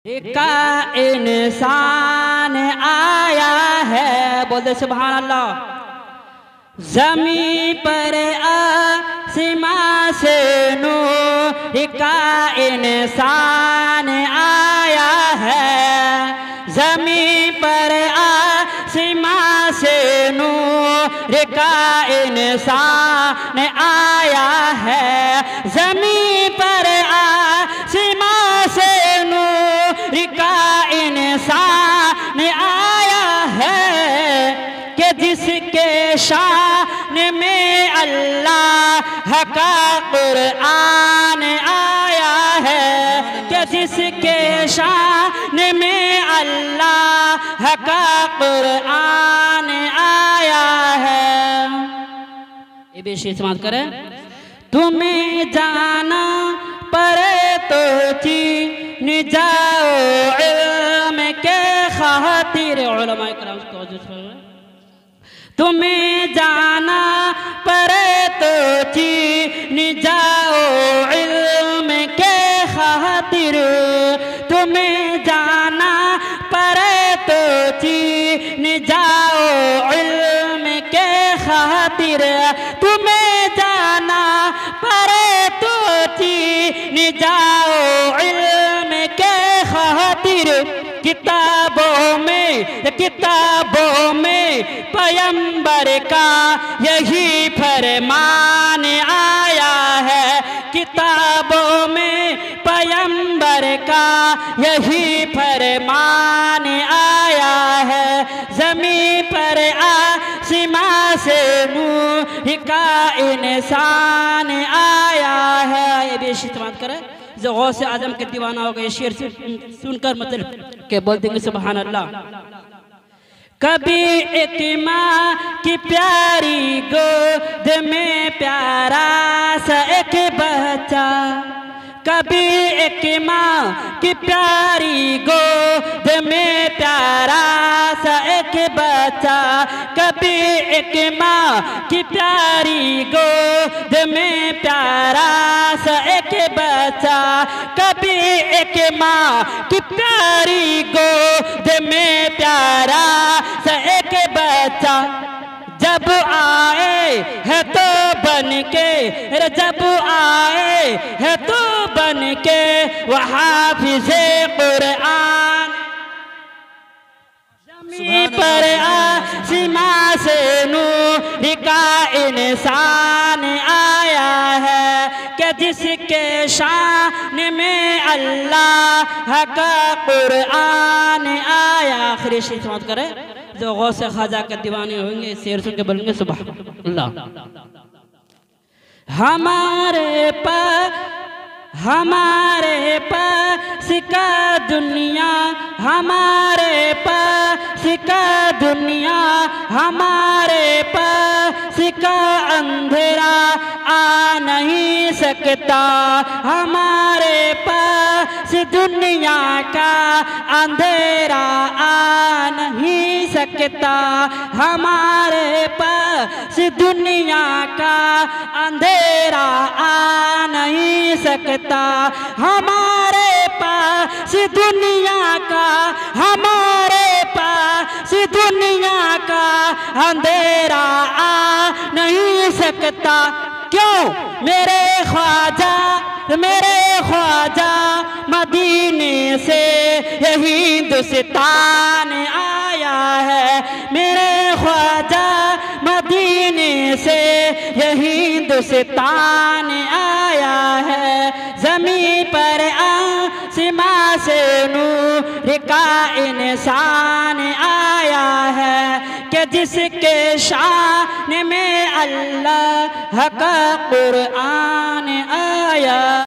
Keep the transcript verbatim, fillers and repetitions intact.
का इंसान आया है, बोलते सुभान अल्लाह। जमी पर आसमां से नूर का इंसान आया है। जमी पर आसमां से नूर का इंसान आया है। जमी पर आसमां से नूर का इंसान आया है कि जिसके शान में अल्लाह का कुरान आया है। कि जिसके शान में अल्लाह का कुरान आया है। ये भी समाप्त करें। तुम्हें जाना पड़े तो चीन जाओ इल्म के खातिर। उलमा इकराम को तुम्हें जाना पड़े तो चीन जाओ इल्म के खातिर। तुम्हें जाना पड़े तो चीन जाओ इल्म के खातिर। तुम्हें जाना पड़े तो चीन जाओ इल्म के खातिर। किताबों में किताबों में पैगंबर का यही फरमान आया है। किताबों में पैगंबर का यही फरमान आया है। जमीन पर आसमां से नूर का इंसान आया है। ये भी इस्तेमाल करें। जो गौसे आजम के दीवाना हो गए शेर से सुनकर मतलब के बोल देंगे सुभान अल्लाह। कभी एक माँ की प्यारी गोद में प्यारा सा एक बच्चा। कभी एक माँ की प्यारी गोद में प्यारा सा एक बच्चा। कभी एक माँ की प्यारी गोद में प्यारा सा एक बच्चा। कभी एक माँ की प्यारी गोद में प्यारा सा एक बच्चा। जब आए है तो बन के, जब आए है तो बन के वह हाफिज़े कुरान। जमीन पर आसमां से नूर का इंसान आया है। कि जिसके शान में अल्लाह का कुरान आया। आखिरी शेर समाप्त करें। जो गौसे ख्वाजा के दीवाने होंगे शेर सुन के बोलेंगे सुभान अल्लाह। हमारे पास हमारे पास का दुनिया, हमारे पास का दुनिया, हमारे पास का अंधेरा आ नहीं सकता। हमारे पास दुनिया का अंधेरा आ नहीं सकता। हमारे पास दुनिया का अंधेरा आ नहीं सकता। हमारे पास दुनिया का हमारे पास दुनिया का अंधेरा आ नहीं सकता। क्यों मेरे ख्वाजा मेरे ख्वाजा मदीने से यही हिंदुस्तान आया है। मेरे ख्वाजा मदीने से यही हिंदुस्तान आया है। जमीन पर आसमां से नूर का इंसान आया है। कि जिसके शान में अल्लाह का कुरान आया।